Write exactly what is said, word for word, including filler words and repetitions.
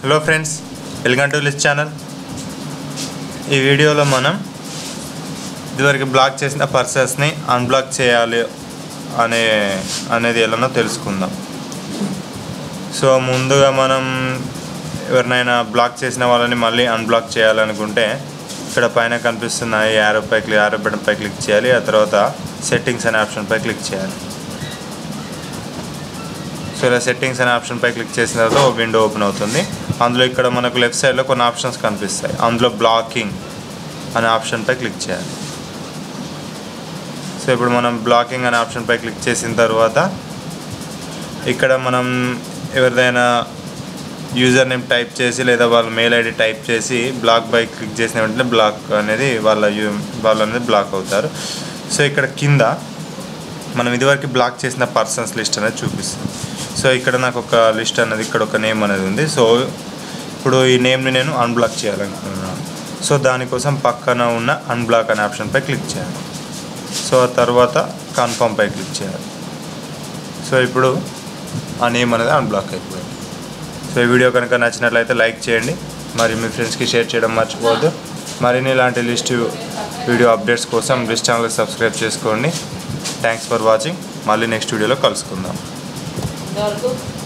Hello friends, welcome to list channel. ఈ వీడియోలో మనం ఇదివరకు బ్లాక్ చేసిన పర్సన్స్ని అన్బ్లాక్ చేయాలి అనే అనేది ఎలానో తెలుసుకుందాం. సో ముందుగా మనం ఎవరినైనా బ్లాక్ చేసిన వాళ్ళని మళ్ళీ అన్బ్లాక్ చేయాలనుకుంటే ఇక్కడ పైన కనిపిస్తున్న ఈ యారో పై క్లిక్ యారో బటన్పై క్లిక్ చేయాలి. ఆ తర్వాత సెట్టింగ్స్ అనే ఆప్షన్పై క్లిక్ చేయాలి. సో ఇలా సెట్టింగ్స్ అనే ఆప్షన్పై క్లిక్ చేసిన తర్వాత ఒక విండో ఓపెన్ అవుతుంది. అందులో ఇక్కడ మనకు లెఫ్ట్ సైడ్లో కొన్ని ఆప్షన్స్ కనిపిస్తాయి. అందులో బ్లాకింగ్ అనే ఆప్షన్పై క్లిక్ చేయాలి. సో ఇప్పుడు మనం బ్లాకింగ్ అనే ఆప్షన్పై క్లిక్ చేసిన తర్వాత ఇక్కడ మనం ఎవరిదైనా యూజర్ నేమ్ టైప్ చేసి లేదా వాళ్ళ మెయిల్ ఐడి టైప్ చేసి బ్లాక్ బై క్లిక్ చేసిన వెంటనే బ్లాక్ అనేది వాళ్ళ యూ వాళ్ళు అనేది బ్లాక్ అవుతారు. సో ఇక్కడ కింద మనం ఇదివరకు బ్లాక్ చేసిన పర్సన్స్ లిస్ట్ అనేది చూపిస్తుంది. సో ఇక్కడ నాకు ఒక లిస్ట్ అనేది ఇక్కడ ఒక నేమ్ అనేది ఉంది. సో ఇప్పుడు ఈ నేమ్ని నేను అన్బ్లాక్ చేయాలనుకుంటున్నాను. సో దానికోసం పక్కన ఉన్న అన్బ్లాక్ అనే ఆప్షన్పై క్లిక్ చేయాలి. సో ఆ తర్వాత కన్ఫర్మ్పై క్లిక్ చేయాలి. సో ఇప్పుడు ఆ నేమ్ అనేది అన్బ్లాక్ అయిపోయింది. సో ఈ వీడియో కనుక నచ్చినట్లయితే లైక్ చేయండి, మరి మీ ఫ్రెండ్స్కి షేర్ చేయడం మర్చిపోవద్దు. మరిన్ని ఇలాంటి లిస్ట్ వీడియో అప్డేట్స్ కోసం లిస్ట్ ఛానల్కి సబ్స్క్రైబ్ చేసుకోండి. Thanks for watching. మళ్ళీ నెక్స్ట్ వీడియోలో కలుసుకుందాం.